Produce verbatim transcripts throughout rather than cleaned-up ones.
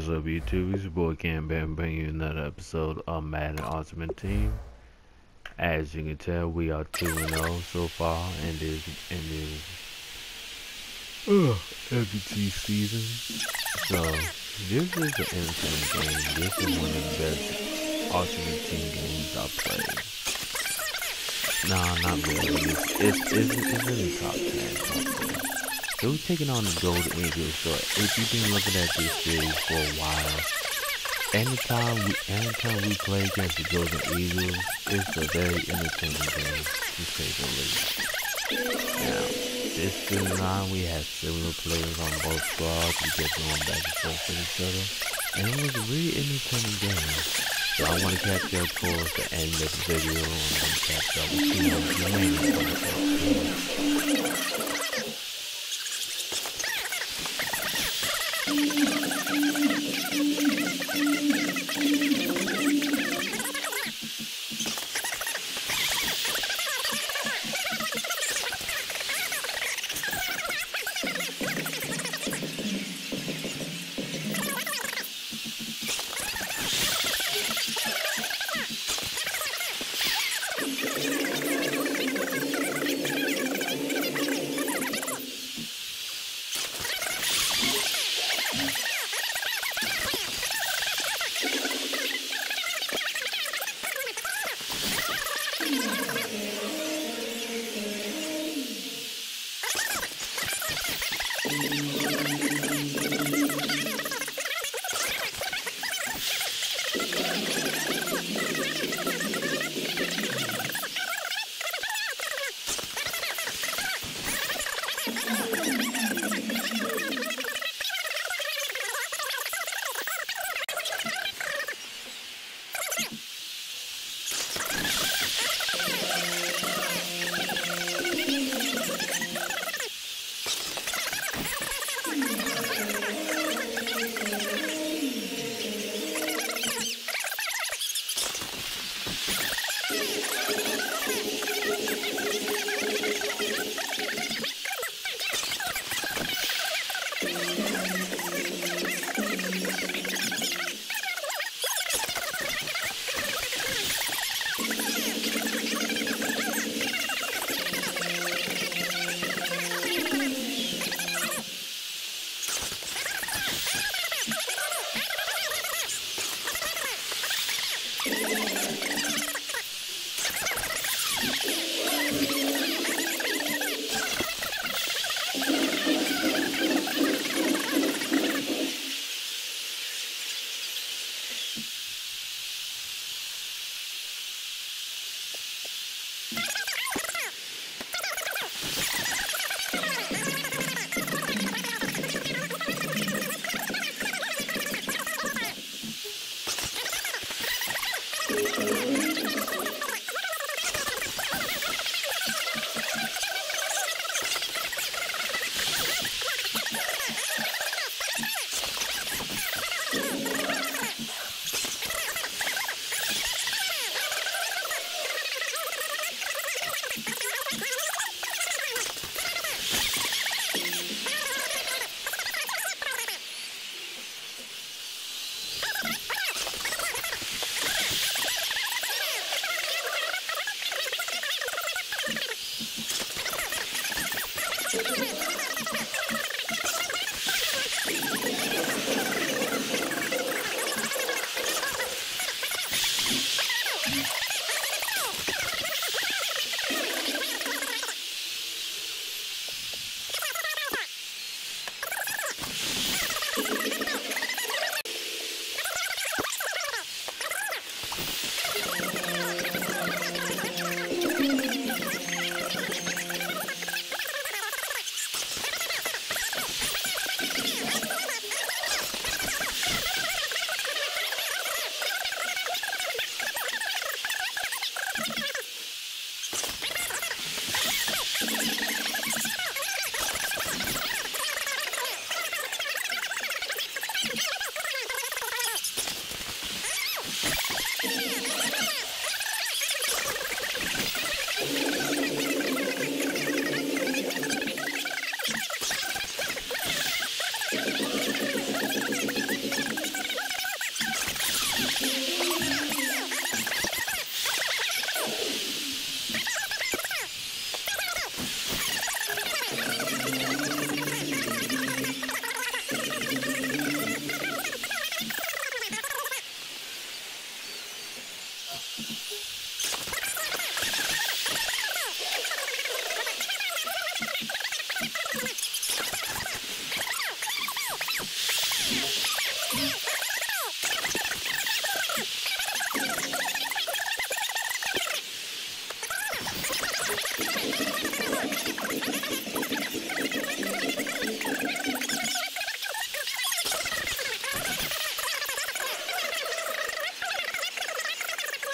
What's up, YouTube? It's your boy Cam Bam bringing you another episode of Madden Ultimate Team. As you can tell, we are two and oh so far in this in this uh, M V P season. So this is an entertaining game. This is one of the best Ultimate Team games I've played. Nah, not really. It's it's, it's, it's in the top ten. Top ten. So we're taking on the Golden Eagles. So if you've been looking at this series for a while, anytime we anytime we play against the Golden Eagles, it's a very entertaining game, to say the least. Now, this season line, we have similar players on both squads. We get going back and forth with each other, and it was a really entertaining game. So I want to catch you up towards the end of the video, and I'm going to catch up with you on the remaining content.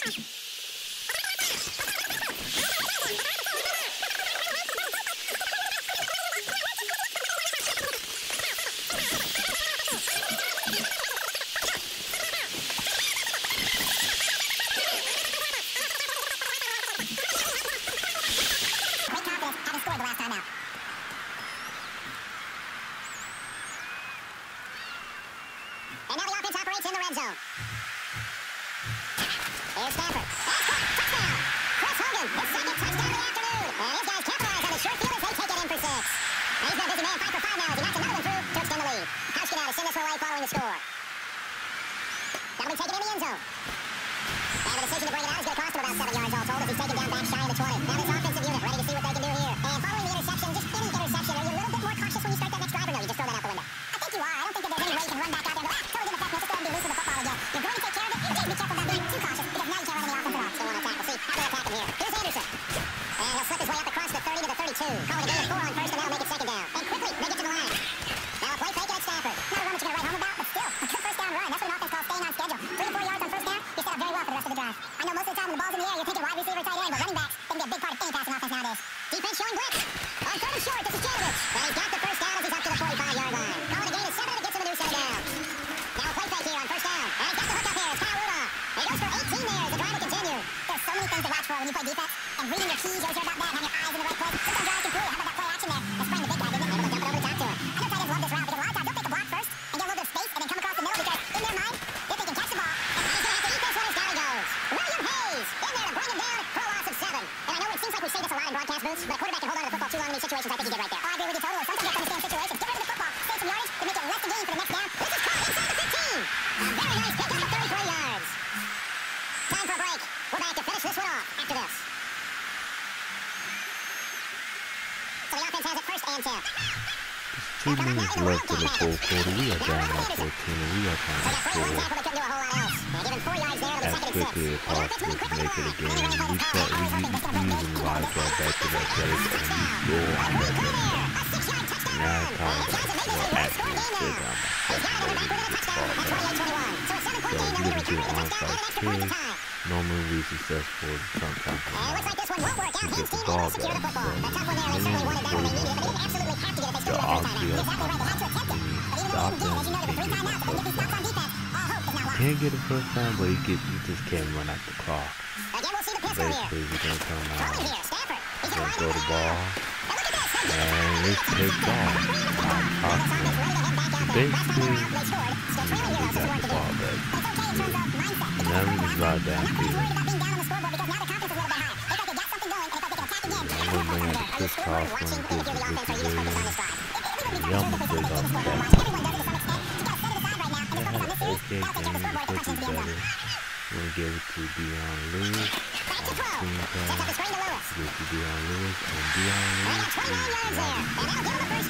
Two minutes left in the fourth quarter. We are down by fourteen and we are trying to score as quickly as possible to make it a game. We start we using the live ball back to that place and we go on that game. Now it's time to more action instead of so we get on site ten. Normally we successful sometimes we get the ball back. So the obvious stop them, can't get the first down. Can't get the first down, but you get you just can't run out the clock. Basically we're gonna come out, we're gonna throw the ball, and it's take off. Basically, you know, we got the ball back. Now we just ride downfield. I'm gonna bring out the crisscross from Google Goofy Williams. And Yum will bring off the back. They had an okay game, it could be better. We're gonna give it to Dion Lewis on the screen pass. Give it to Dion Lewis, and Dion Lewis is one.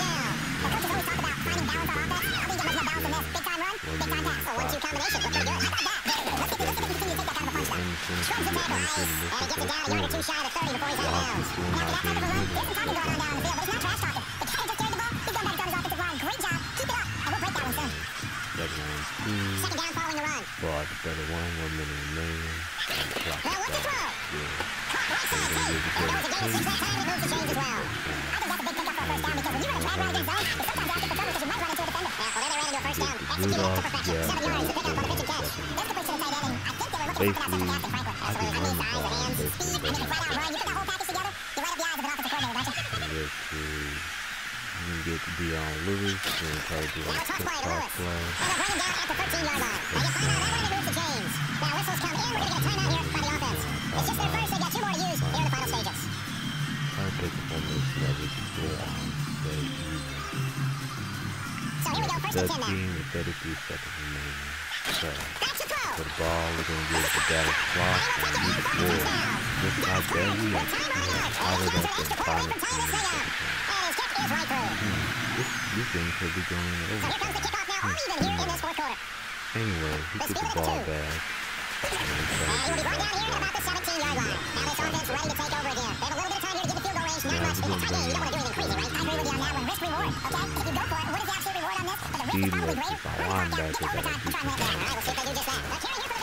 Second down following the run. Ball the better one, one minute remaining. Well, what's the throw? Yeah. So we're gonna give it to the change. I think that's a big pickup for a first down because when you run a drag right against zone, it's sometimes hard to cover because you might run into a defender. Yeah, well, then they ran into a first down. Execute it to perfection. Seven yards to pick up on the pitch and catch. That's complete to the tight end, and I think they were looking for something else than Captain Franklin. I mean, size, the hands, speed, I mean, flat out run. You put that whole package together, you light up the eyes of an offensive coordinator, don't you? You can get Dion Lewis, you're going to try to do a quick cross play. And they're running down at the thirteen yard line. Now you find out that way to move to James. Now whistles come in, we're going to get a timeout here by the offense. It's just their first, they've got two more to use here in the final stages. Trying to pick up on this that we can go on very easy. So here we go, first and ten now. thirteen with thirty-three seconds remaining. So, for the ball, we're going to give it to Dallas Clark and we score. Just like that, we are out of that in final twenty seconds. Hmm. This, this game could be going over. So here comes the kickoff now, or even here in this fourth quarter. Anyway, he gets the ball back. And he will be brought down here at about the seventeen yard line. Now this offense ready to take over again. They have a little bit of time here to get the field goal range. Not much. It's a tie game. You don't want to do anything crazy, right? I agree with you on that one. Risk reward. Okay? If you go for it, what is the absolute reward on this? But the risk is probably greater. Run the clock down, keep it overtime. I'm trying to win it down. All right, we'll see if they do just that. Now, Kerry, here for the big tight end.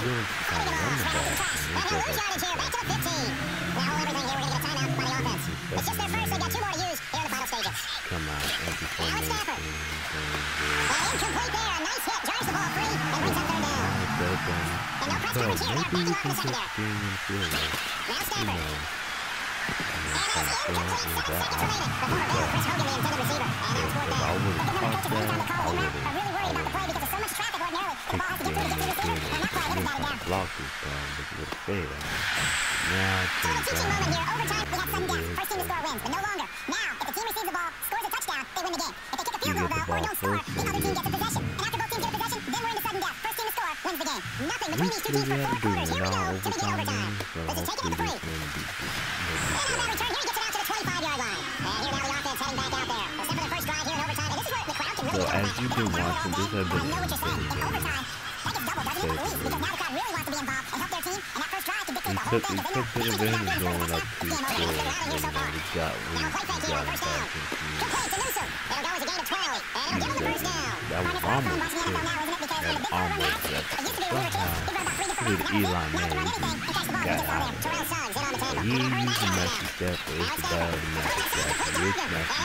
really kind of running back. And he'll lose yardage here. Back to the fifteen. Now hold everything here. We're going to get a timeout by the offense. It's just their first. They've got two more to use here in the final stages. Come on, empty formation. Incomplete there. A nice hit. Drives the ball free and brings up third down. And no press coverage here. They're backing off in the secondary. Now Stafford. And it's incomplete. Seven seconds remaining before Bill, Chris Hogan, the intended receiver. And now it's fourth down. But the number coaches on the call now are really worried about the play because there's so much traffic ordinarily. The ball has to get through to get to the receiver. And not quite. It was batted down. Block this down, but you would have failed. Now, so a teaching moment here. Overtime, we got sudden death. First team to score wins, but no longer. Now, if the team receives the ball, scores a touchdown, they win the game. If they kick a field goal, though, or don't score, the other team gets a possession. And after both teams get a possession, then we're into sudden death. First team to score wins the game. Nothing between these two teams for four quarters. Here we go to begin overtime. This is taken at the three. And on that return, here he gets it out to the twenty-five yard line. And here now the offense heading back out there. Except for the first drive here in overtime. And this is where the crowd can really so as you've been watching, this has been I know what you're saying. In overtime, that gets double, doesn't it? At least, because now the crowd really wants to be involved and help their team. And that first drive can dictate the whole thing. Because they know going going up to four, you know, we got we now play fake here on first down. Complete to Newsom. It'll go as a gain of twelve. And it'll give him the first down. That was almost good. That was almost good. Somehow, with Eli Manning, got out. He used the Matthew Stafford. It's the bad Matthew Stafford. It's Matthew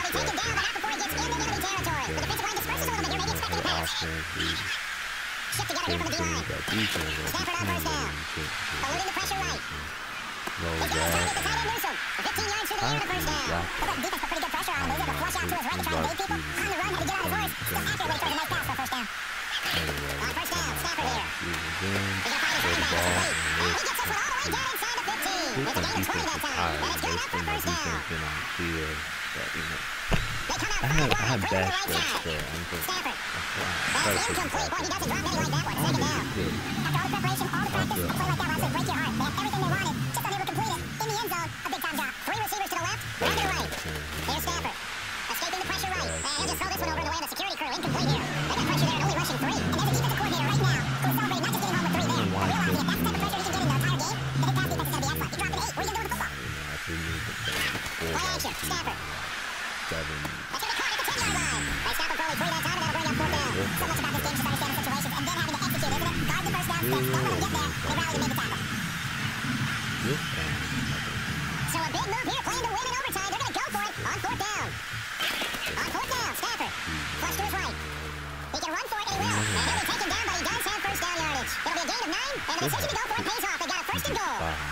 Stafford. Shift together here from the D-line. Stafford on first down. Eluding the pressure right. He's got a target, the tight end Newsom. fifteen yards through the air on the first down. But the defense put pretty good pressure on him. He was able to flush out to his right to try and bait people. On the run, had to get on his horse. Just accurately throws a nice pass for a first down. On first down, Stafford here. He's going to find his running back. Complete. And he gets this one all the way down inside the fifteen. It's a gain of twenty that time. And it's good enough for a first down. They come out five wide, clear to the right side. Stafford. That's incomplete. Boy, he doesn't drop many like that one. Second down. After all the preparation, all the practice, a play like that will actually break your heart. They have everything they wanted, just unable to complete it. In the end zone, a big time drop. Three receivers to the left, one to the right. Here's Stafford. Escaping the pressure right. And he'll just throw this one over in the way of the security crew. Incomplete here. They got pressure there and only rushing three. And there's a defensive coordinator right now who's celebrating not just getting home with three there, but realizing if that's the type of pressure he can get in the entire game, then his pass defense is going to be excellent. He dropped an eight. What are you going to do with the football? Play action. Stafford. Seven. That's going to be caught at the ten-yard line. They stop him for only three that time, and that'll bring up fourth down. So much about this game, just understanding situations and then having to execute, isn't it? Guard the first down, six. Don't let them get there. They rally to make the tackle. So a big move here, playing to win in overtime. They're going to go for it on fourth down. On fourth down, Stafford. Flush to his right. He can run for it, and he will. And he'll be taken down, but he does have first down yardage. It'll be a gain of nine, and the decision to go for it pays off. They got a first and goal.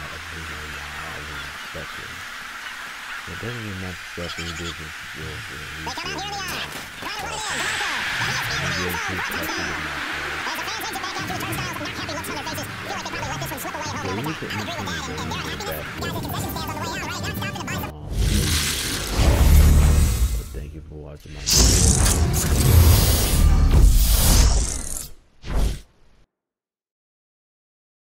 It doesn't even matter stuff in business. They come out here in the eye. Trying to run it in. DeMarco. And he is in the end zone for a touchdown. As the fans exit back out to the turnstiles with not happy looks on their faces, feel like they probably let this one slip away at home in overtime. I agree with that, and, and their happiness. Guys at concession stands on the way out, right? Not stopping to buy some. Thank you for watching my